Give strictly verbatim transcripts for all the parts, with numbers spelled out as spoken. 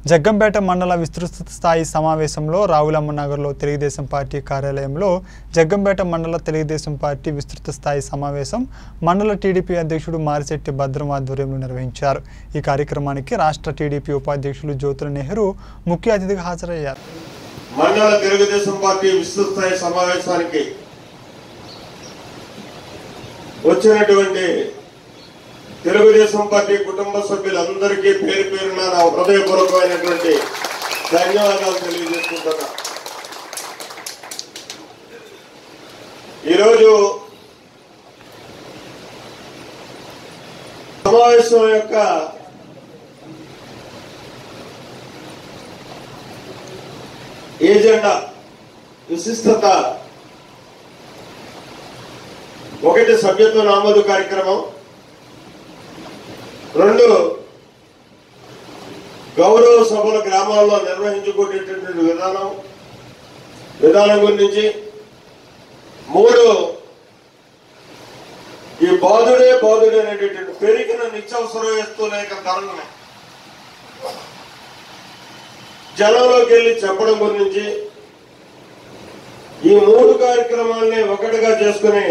జగ్గంపేట మండల విస్తృత స్థాయి సమావేశంలో రావులమ్మ నగర్లో తెలుగుదేశం పార్టీ కార్యాలయంలో జగ్గంపేట మండల తెలుగుదేశం పార్టీ విస్తృత స్థాయి సమావేశం మండల టీడీపీ అధ్యక్షుడు మారిశెట్టి భద్రం ఆధ్వర్యంలో నిర్వహించారు। ఈ కార్యక్రమానికి రాష్ట్ర టీడీపీ ఉపాధ్యక్షులు జ్యోతుల నెహ్రూ ముఖ్య అతిథిగా హాజరయ్యారు। మండల తెలుగుదేశం పార్టీ విస్తృత స్థాయి సమావేశానికి వచ్చినటువంటి తెలుగుదేశం పార్టీ కుటుంబ సభ్యులందరికీ పేరు పేరున నా హృదయపూర్వకమైనటువంటి ధన్యవాదాలు తెలియజేసుకుంటున్నా। ఈరోజు సమావేశం యొక్క ఏజెండా విశిష్టత ఒకటి సభ్యత్వ నమోదు కార్యక్రమం, రెండు గౌరవ సభల గ్రామాల్లో నిర్వహించుకునేటటువంటి విధానం విధానం గురించి, మూడు ఈ బాధుడే బాధుడే అనేటటువంటి పెరిగిన నిత్యావసర వస్తువుల యొక్క ధరలను జనంలోకి వెళ్ళి చెప్పడం గురించి, ఈ మూడు కార్యక్రమాలని ఒకటిగా చేసుకుని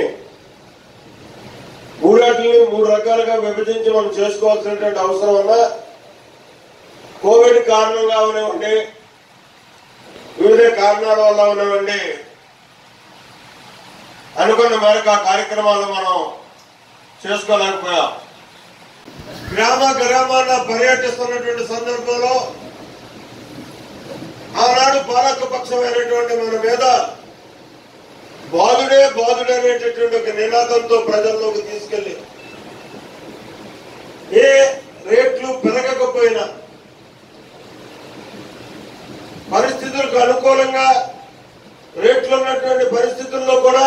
మూడాటిని మూడు రకాలుగా విభజించి మనం చేసుకోవాల్సినటువంటి అవసరం వల్ల కోవిడ్ కారణంగా ఉన్నవండి, వివిధ కారణాల వల్ల ఉన్నవండి అనుకున్న మేరకు ఆ కార్యక్రమాలు మనం చేసుకోలేకపోయాం। గ్రామ గ్రామాన పర్యటిస్తున్నటువంటి సందర్భంలో ఆనాడు పాలకపక్షమైనటువంటి మన మీద బాధుడే బాధుడే అనేటటువంటి ఒక నినాదంతో ప్రజల్లోకి తీసుకెళ్లి ఏ రేట్లు పెరగకపోయినా పరిస్థితులకు అనుకూలంగా రేట్లు ఉన్నటువంటి పరిస్థితుల్లో కూడా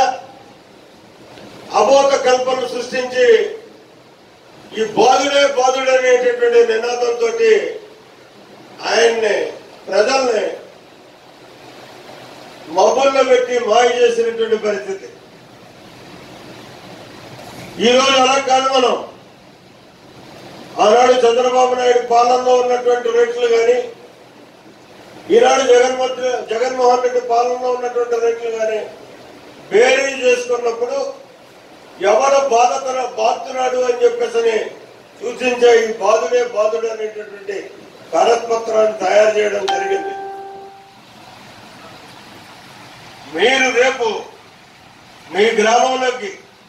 అబోధ కల్పన సృష్టించి ఈ బాధుడే బాధుడే అనేటటువంటి నినాదంతో ఆయన్ని ప్రజల్ని మబ్బుల్లో పెట్టి మాయ చేసినటువంటి పరిస్థితి। ఈరోజు అలా కాదు, మనం ఆనాడు చంద్రబాబు నాయుడు పాలనలో ఉన్నటువంటి రేట్లు కానీ ఈనాడు జగన్మోహన్ జగన్మోహన్ రెడ్డి పాలనలో ఉన్నటువంటి రేట్లు కానీ బేరీ చేసుకున్నప్పుడు ఎవరు బాధతన బాధుతున్నాడు అని చెప్పేసి సూచించే ఈ బాధుడే బాధుడు అనేటటువంటి కరపత్రాన్ని తయారు చేయడం జరిగింది। మీరు రేపు మీ గ్రామంలోకి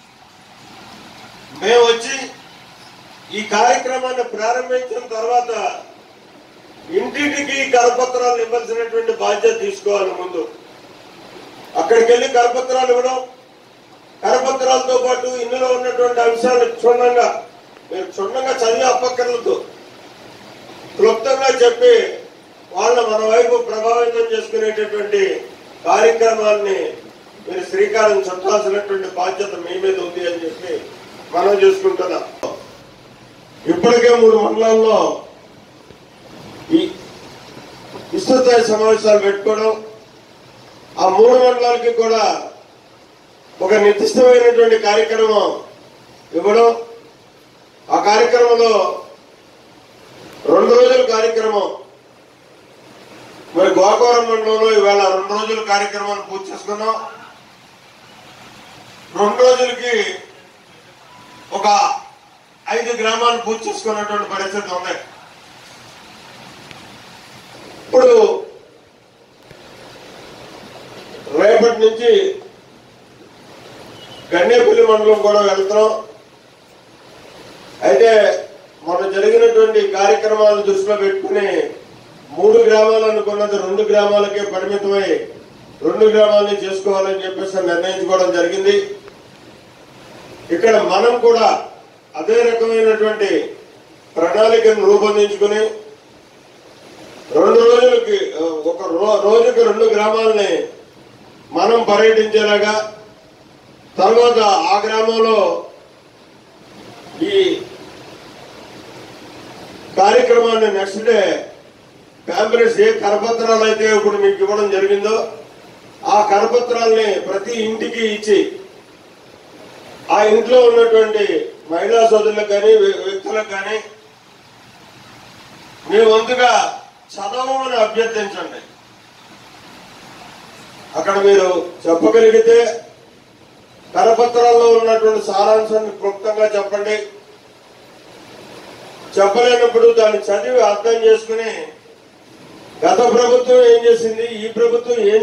మేము వచ్చి ఈ కార్యక్రమాన్ని ప్రారంభించిన తర్వాత ఇంటింటికి కరపత్రాలు ఇవ్వాల్సినటువంటి బాధ్యత తీసుకోవాలి। ముందు అక్కడికి వెళ్ళి కరపత్రాలు ఇవ్వడం, కరపత్రాలతో పాటు ఇందులో ఉన్నటువంటి అంశాలు క్షుణ్ణంగా మీరు క్షుణ్ణంగా చదివి అప్పక్కర్లతో క్లుప్తంగా చెప్పి వాళ్ళ మన వైపు ప్రభావితం చేసుకునేటటువంటి కార్యక్రమాన్ని మీరు శ్రీకారం చుట్టాల్సినటువంటి బాధ్యత మీ మీద ఉంది అని చెప్పి మనం చూసుకుంటున్నాం। ఇప్పటికే మూడు మండలాల్లో ఈ విస్తృత సమావేశాలు పెట్టుకోవడం, ఆ మూడు మండలాలకి కూడా ఒక నిర్దిష్టమైనటువంటి కార్యక్రమం ఇవ్వడం, ఆ కార్యక్రమంలో రెండు రోజుల కార్యక్రమం మరి గోకవరం మండలంలో ఇవాళ రెండు రోజుల కార్యక్రమాన్ని పూర్తి చేసుకున్నాం। రెండు రోజులకి ఒక ఐదు గ్రామాలు పూర్తి చేసుకున్నటువంటి పరిస్థితి ఉంది। ఇప్పుడు రేపటి నుంచి గన్నేపల్లి మండలం కూడా వెళ్తున్నాం। అయితే మనం జరిగినటువంటి కార్యక్రమాలను దృష్టిలో పెట్టుకుని మూడు గ్రామాలు అనుకున్నది రెండు గ్రామాలకే పరిమితమై రెండు గ్రామాలని చేసుకోవాలని చెప్పేసి నిర్ణయించుకోవడం జరిగింది। ఇక్కడ మనం కూడా అదే రకమైనటువంటి ప్రణాళికను రూపొందించుకుని రెండు రోజులకి ఒక రోజుకి రెండు గ్రామాలని మనం పర్యటించేలాగా, తర్వాత ఆ గ్రామంలో ఈ కార్యక్రమాన్ని నెక్స్ట్ డే ప్యాంప్లెట్స్ ఏ కరపత్రాలు అయితే ఇప్పుడు మీకు ఇవ్వడం జరిగిందో ఆ కరపత్రాలని ప్రతి ఇంటికి ఇచ్చి ఆ ఇంట్లో ఉన్నటువంటి మహిళా సోదరులకు కానీ వ్యక్తులకు కానీ మీ వంతుగా చదవమని అభ్యర్థించండి. అక్కడ మీరు చెప్పగలిగితే కరపత్రాల్లో ఉన్నటువంటి సారాంశాన్ని క్లుప్తంగా చెప్పండి. చెప్పలేనప్పుడు దాన్ని చదివి అర్థం చేసుకుని గత ప్రభుత్వం ఏం చేసింది, ఈ ప్రభుత్వం ఏం